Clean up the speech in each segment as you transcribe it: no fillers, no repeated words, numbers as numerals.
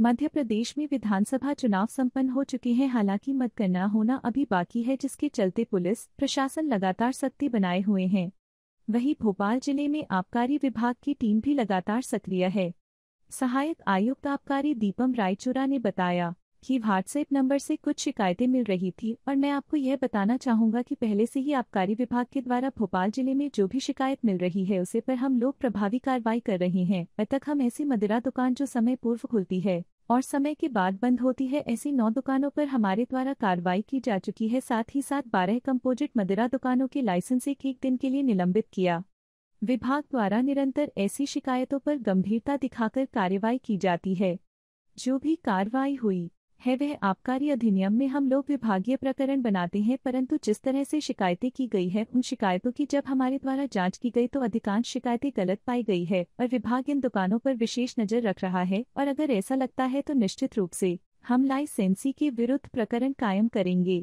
मध्य प्रदेश में विधानसभा चुनाव संपन्न हो चुके हैं। हालांकि मतगणना होना अभी बाकी है, जिसके चलते पुलिस प्रशासन लगातार सख्ती बनाए हुए हैं। वहीं भोपाल जिले में आबकारी विभाग की टीम भी लगातार सक्रिय है। सहायक आयुक्त आबकारी दीपम रायचूरा ने बताया कि व्हाट्सएप नंबर से कुछ शिकायतें मिल रही थी और मैं आपको यह बताना चाहूंगा कि पहले से ही आबकारी विभाग के द्वारा भोपाल जिले में जो भी शिकायत मिल रही है उसे पर हम लोग प्रभावी कार्रवाई कर रहे हैं। अब तक हम ऐसी मदिरा दुकान जो समय पूर्व खुलती है और समय के बाद बंद होती है, ऐसी 9 दुकानों पर हमारे द्वारा कार्रवाई की जा चुकी है। साथ ही साथ 12 कंपोजिट मदिरा दुकानों के लाइसेंस एक दिन के लिए निलंबित किया। विभाग द्वारा निरंतर ऐसी शिकायतों पर गंभीरता दिखाकर कार्रवाई की जाती है। जो भी कार्रवाई हुई है वह आबकारी अधिनियम में हम लोग विभागीय प्रकरण बनाते हैं, परंतु जिस तरह से शिकायतें की गई है उन शिकायतों की जब हमारे द्वारा जांच की गई तो अधिकांश शिकायतें गलत पाई गई है और विभाग इन दुकानों पर विशेष नजर रख रहा है। और अगर ऐसा लगता है तो निश्चित रूप से हम लाइसेंसी के विरुद्ध प्रकरण कायम करेंगे।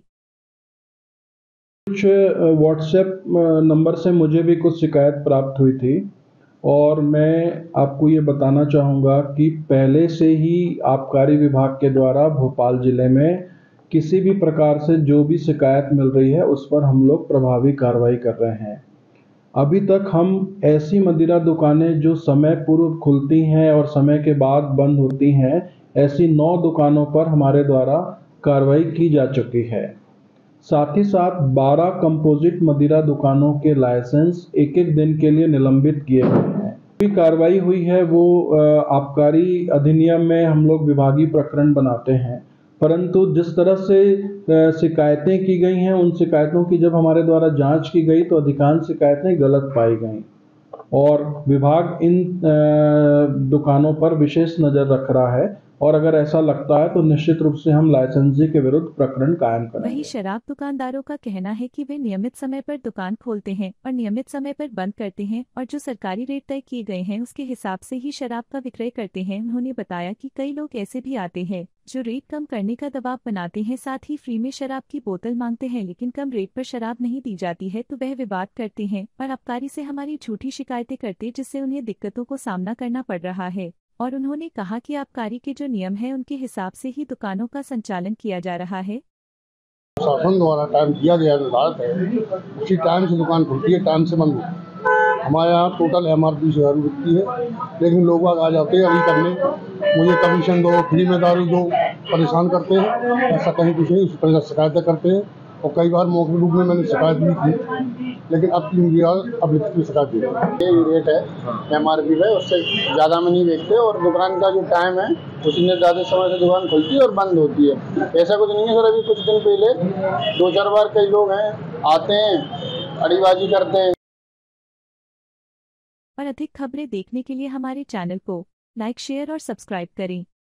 कुछ व्हाट्सएप नंबर से मुझे भी कुछ शिकायत प्राप्त हुई थी और मैं आपको ये बताना चाहूँगा कि पहले से ही आबकारी विभाग के द्वारा भोपाल ज़िले में किसी भी प्रकार से जो भी शिकायत मिल रही है उस पर हम लोग प्रभावी कार्रवाई कर रहे हैं। अभी तक हम ऐसी मदिरा दुकानें जो समय पूर्व खुलती हैं और समय के बाद बंद होती हैं, ऐसी 9 दुकानों पर हमारे द्वारा कार्रवाई की जा चुकी है। साथ ही साथ 12 कंपोजिट मदिरा दुकानों के लाइसेंस एक दिन के लिए निलंबित किए गए हैं। जो कार्रवाई हुई है वो आबकारी अधिनियम में हम लोग विभागीय प्रकरण बनाते हैं, परंतु जिस तरह से शिकायतें की गई हैं उन शिकायतों की जब हमारे द्वारा जांच की गई तो अधिकांश शिकायतें गलत पाई गईं और विभाग इन दुकानों पर विशेष नज़र रख रहा है और अगर ऐसा लगता है तो निश्चित रूप से हम लाइसेंसी के विरुद्ध प्रकरण कायम करेंगे। वहीं शराब दुकानदारों का कहना है कि वे नियमित समय पर दुकान खोलते हैं और नियमित समय पर बंद करते हैं और जो सरकारी रेट तय किए गए हैं उसके हिसाब से ही शराब का विक्रय करते हैं। उन्होंने बताया कि कई लोग ऐसे भी आते हैं जो रेट कम करने का दबाव बनाते हैं, साथ ही फ्री में शराब की बोतल मांगते हैं, लेकिन कम रेट पर शराब नहीं दी जाती है तो वह विवाद करते हैं और आबकारी से हमारी झूठी शिकायतें करते, जिससे उन्हें दिक्कतों को सामना करना पड़ रहा है। और उन्होंने कहा कि आबकारी के जो नियम है उनके हिसाब से ही दुकानों का संचालन किया जा रहा है। शासन द्वारा टाइम दिया गया निर्धारित है, उसी टाइम से दुकान खुलती है, टाइम से बंद होती है। हमारे यहाँ टोटल MRP 20,000 बिकती है, लेकिन लोग आ जाते हैं अभी करने, मुझे कमीशन दो, फ्री में दारू दो, परेशान करते हैं। ऐसा कहीं कुछ नहीं, उस पर शिकायतें करते हैं और कई बार मौखिक रूप में मैंने शिकायत भी की, लेकिन अब लिखित में शिकायत दी। ये रेट है MRP है, उससे ज़्यादा में नहीं बेचते और दुकान का जो टाइम है उसी में ज़्यादा समय से दुकान खुलती है और बंद होती है। ऐसा कुछ नहीं है सर, अभी कुछ दिन पहले 2-4 बार कई लोग हैं आते हैं, अड़ीबाजी करते हैं। और अधिक खबरें देखने के लिए हमारे चैनल को लाइक, शेयर और सब्सक्राइब करें।